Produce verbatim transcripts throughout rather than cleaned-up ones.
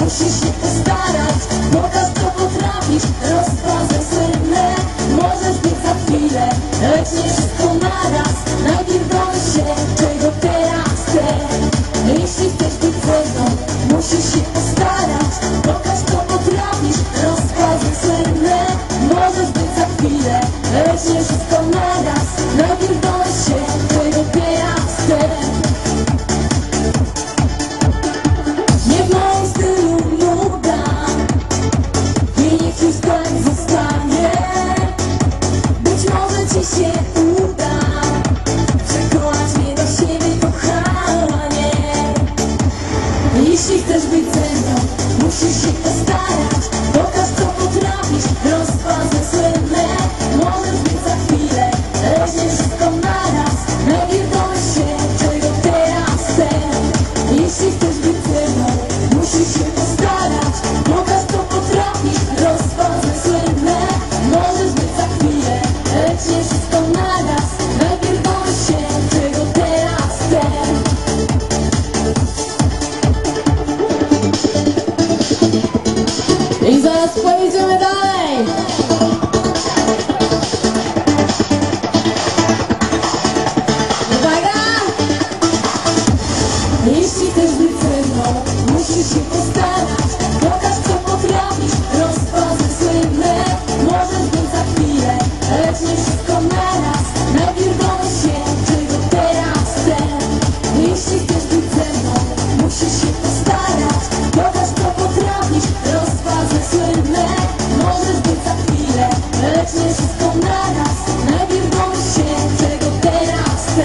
musisz się postarać. Pokaż, co potrafisz, rozpazę senne. Możesz być za chwilę, lecz nie wszystko naraz. Najpierw dowiedz się, czego teraz chcę. Jeśli chcesz być ze mną, musisz się postarać. Pokaż, co potrafisz, rozpazę senne. Możesz być za chwilę, lecz nie wszystko naraz. Najpierw dowiedz się, czego teraz chcę. Nie w moim stylu nuda i niech wszystko jak zostanie. Być może ci się uda przekonać mnie do siebie, kochanie. Jeśli chcesz być ze mną, musisz się postarać. Pokaż, co potrafisz, rozpazę słynne. Możesz być za chwilę, lecz nie wszystko naraz. Najpierw dowiedz się, czego teraz chcę. Jeśli chcesz być ze mną, musisz się postarać. Pokaż, co potrafisz, rozpazę słynne. Możesz być za chwilę, lecz nie wszystko naraz. Najpierw dowiedz się, czego teraz chcę. I zaraz pojedziemy dalej. Uwaga! Jeśli chcesz być ze mną, musisz się postarać. Pokaż, co potrafisz, rozpazę słynne. Możesz być za chwilę, lecz nie wszystko naraz. Najpierw dowiedz się, czego teraz chcę. Jeśli chcesz być ze mną, musisz się postarać. Pokaż, co potrafisz, rozpazę słynne. Możesz być za chwilę, lecz nie wszystko naraz. Najpierw dowiedz się, czego teraz chcę.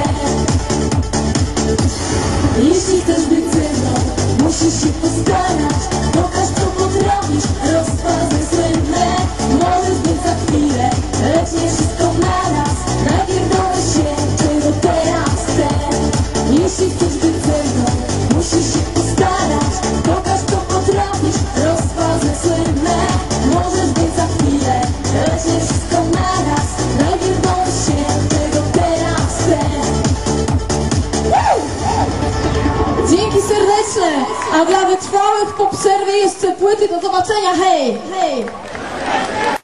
Jeśli chcesz być ze mną, musisz się postarać. Pokaż, co potrafisz, rozpazę słynne. Możesz być za chwilę, lecz nie wszystko naraz. Najpierw dowiedz się, czego teraz chcę. Jeśli chcesz być ze mną, musisz się postarać. Pokaż, co potrafisz, rozpazę słynne. Możesz być za chwilę, lecz nie wszystko naraz. Najpierw dowiedz się, czego teraz chcę. Dzięki serdeczne, a dla wytrwałych po przerwie jeszcze płyty. Do zobaczenia, hej! Hej!